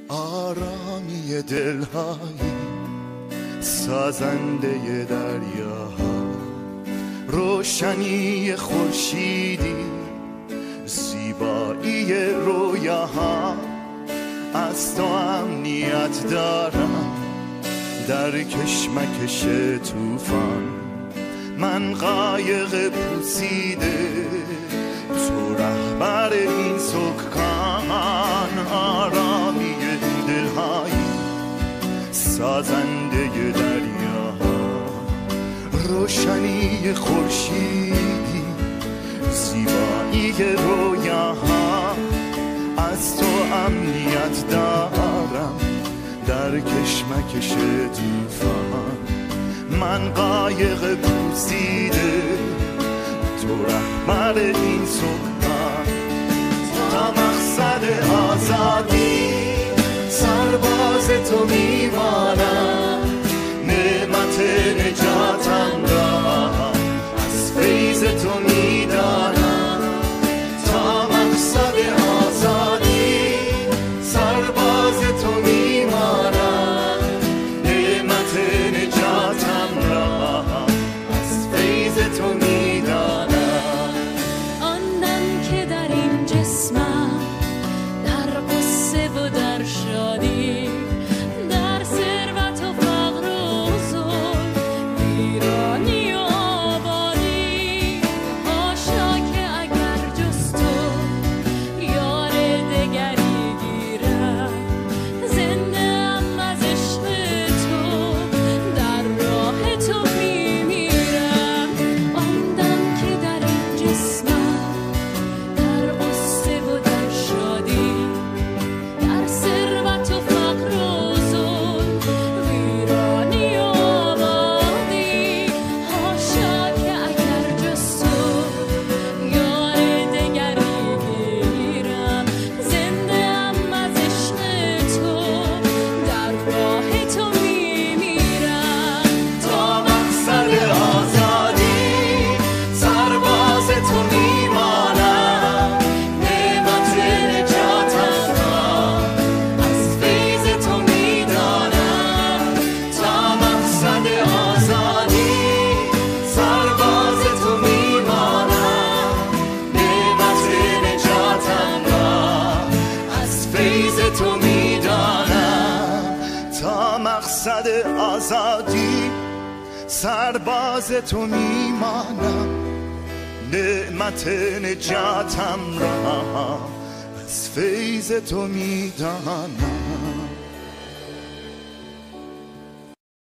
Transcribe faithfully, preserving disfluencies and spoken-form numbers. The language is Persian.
آرامی دلهایی سازنده دریاها، روشنی خورشیدی زیبایی رویاها. از تو امنیت دارم در کشمکش طوفان، من قایق پوسیده تو رهبر این سکان. آرامی دلهایی سازنده دریاها، روشنی خورشیدی زیبایی رویاها. از تو امنیت دارم در کشمکش طوفان، من قایق پوسیده تو رهبر این سکان. تا مقصد آزادی سرباز تو میمانم، نعمت نجاتم را از فیض تو میدانم. تا مقصد آزادی سرباز تو میمانم، نعمت نجاتم را از فیض تو میدانم. آن دم که در این جسمم در قصه و در شادی، در ثروت و فقر و ظلم، ویرانی و آبادی، حاشا که اگر جز تو یار دگری گیرم، زنده ام از عشق تو در راه تو میمیرم. آن دم که در این جسمم در قصه و در شادی، در ثروت و فقر و ظلم، ویرانی و آبادی، حاشا که اگر جز تو یار دگری گیرم، زنده ام از عشق تو در راه تو میمیرم. تا مقصد آزادی سرباز تو میمانم، نعمت نجاتم را از فیض تو میدانم. تا مقصد آزادی سرباز تو میمانم، نعمت نجاتم را از فیض تو میدانم. تا مقصد آزادی سرباز تو میمانم، نعمت نجاتم را از فیض تو میدانم.